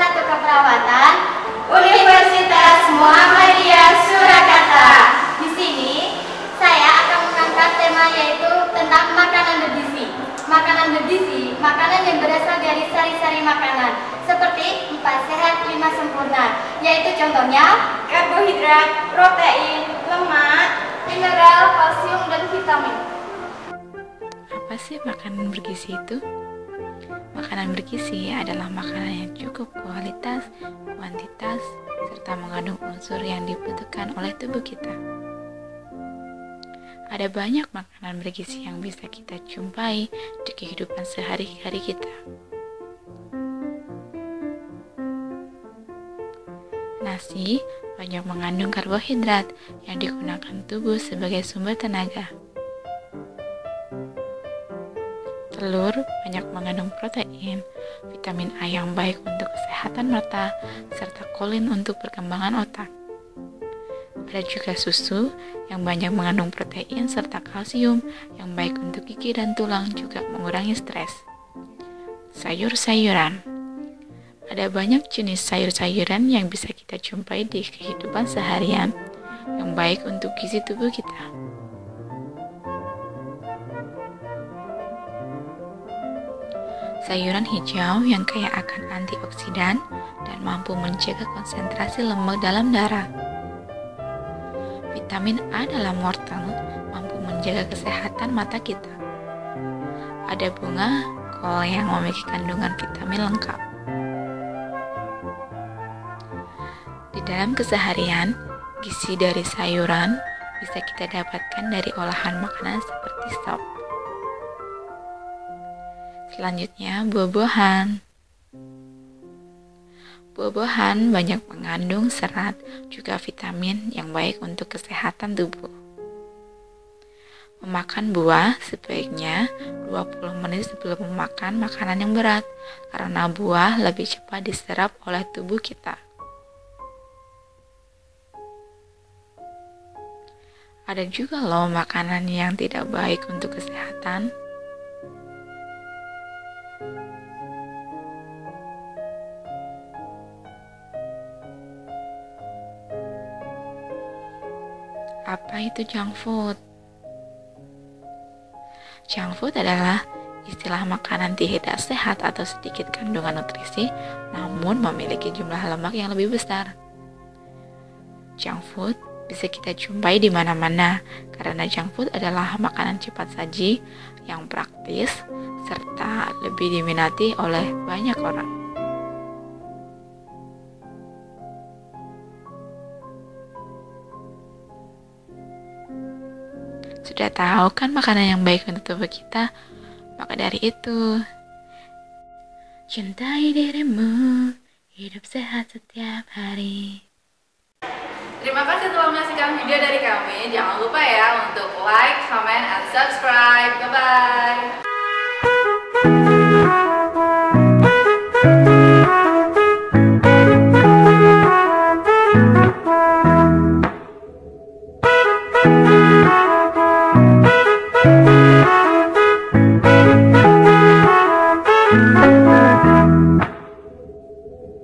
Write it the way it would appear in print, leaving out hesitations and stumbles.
S1 Keperawatan Universitas Muhammadiyah Surakarta. Di sini saya akan mengangkat tema yaitu tentang makanan bergizi. Makanan bergizi, makanan yang berasal dari sari-sari makanan seperti 4 sehat 5 sempurna, yaitu contohnya karbohidrat, protein, lemak, mineral, kalsium, dan vitamin. Apa sih makanan bergizi itu? Makanan bergizi adalah makanan yang cukup kualitas, kuantitas, serta mengandung unsur yang dibutuhkan oleh tubuh kita. Ada banyak makanan bergizi yang bisa kita jumpai di kehidupan sehari-hari kita. Nasi banyak mengandung karbohidrat yang digunakan tubuh sebagai sumber tenaga. Telur banyak mengandung protein, vitamin A yang baik untuk kesehatan mata, serta kolin untuk perkembangan otak. Ada juga susu yang banyak mengandung protein serta kalsium yang baik untuk gigi dan tulang, juga mengurangi stres. Sayur-sayuran. Ada banyak jenis sayur-sayuran yang bisa kita jumpai di kehidupan seharian yang baik untuk gizi tubuh kita. Sayuran hijau yang kaya akan antioksidan dan mampu menjaga konsentrasi lemak dalam darah. Vitamin A dalam wortel mampu menjaga kesehatan mata kita. Ada bunga kol yang memiliki kandungan vitamin lengkap. Di dalam keseharian, gizi dari sayuran bisa kita dapatkan dari olahan makanan seperti sop. Selanjutnya, buah-buahan. Buah-buahan banyak mengandung serat, juga vitamin yang baik untuk kesehatan tubuh. Memakan buah sebaiknya 20 menit sebelum memakan makanan yang berat, karena buah lebih cepat diserap oleh tubuh kita. Ada juga loh makanan yang tidak baik untuk kesehatan. Apa itu junk food? Junk food adalah istilah makanan tidak sehat atau sedikit kandungan nutrisi, namun memiliki jumlah lemak yang lebih besar. Junk food bisa kita jumpai di mana-mana, karena junk food adalah makanan cepat saji yang praktis serta lebih diminati oleh banyak orang. Sudah tahu kan makanan yang baik untuk tubuh kita? Maka dari itu, cintai dirimu, hidup sehat setiap hari. Terima kasih telah menyaksikan video dari kami. Jangan lupa ya untuk like, comment, and subscribe. Bye-bye.